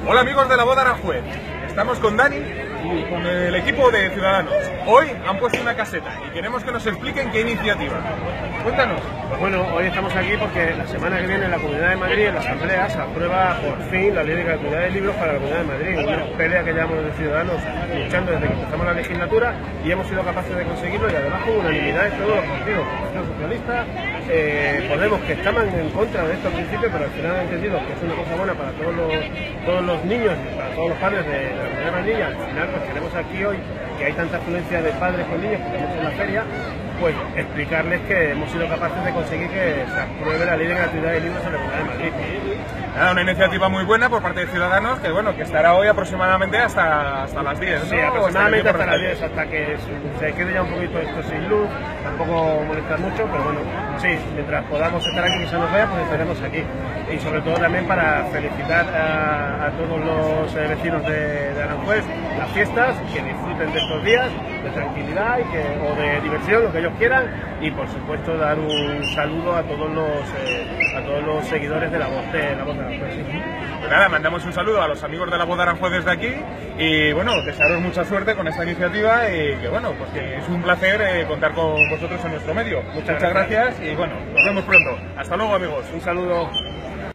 Hola amigos de la Boda Aranjuez, estamos con Dani y con el equipo de Ciudadanos. Hoy han puesto una caseta y queremos que nos expliquen qué iniciativa. Cuéntanos. Pues bueno, hoy estamos aquí porque la semana que viene en la Comunidad de Madrid, en la Asamblea, se aprueba por fin la Ley de Gratuidad de Libros para la Comunidad de Madrid. Una pelea que llevamos de Ciudadanos luchando desde que empezamos la legislatura y hemos sido capaces de conseguirlo, y además con unanimidad de todos los partidos. El Partido Socialista, Podemos, que estaban en contra de esto al principio, pero al final han entendido que es una cosa buena para todos los niños y para todos los padres de la Comunidad de Madrid. Y al final pues queremos aquí hoy, que hay tanta afluencia de padres con niños que tenemos en la feria, pues explicarles que hemos sido capaces de conseguir que se apruebe la Ley de Gratuidad de Libros en la Comunidad de Madrid. Nada, una iniciativa muy buena por parte de Ciudadanos, que bueno, que estará hoy aproximadamente hasta las 10, ¿no? Sí, aproximadamente hasta las 10, hasta que se quede ya un poquito esto sin luz, tampoco molestar mucho, pero bueno, sí, mientras podamos estar aquí y se nos vea, pues estaremos aquí. Y sobre todo también para felicitar a todos los vecinos de Aranjuez las fiestas, que disfruten de estos días de tranquilidad o de diversión, lo que ellos quieran, y por supuesto dar un saludo a todos los seguidores de la voz de Aranjuez. Pues nada, mandamos un saludo a los amigos de la Boda Aranjuez desde aquí y bueno, desearos mucha suerte con esta iniciativa y que bueno, pues que es un placer contar con vosotros en nuestro medio. Muchas gracias y bueno, nos vemos pronto. Hasta luego amigos. Un saludo.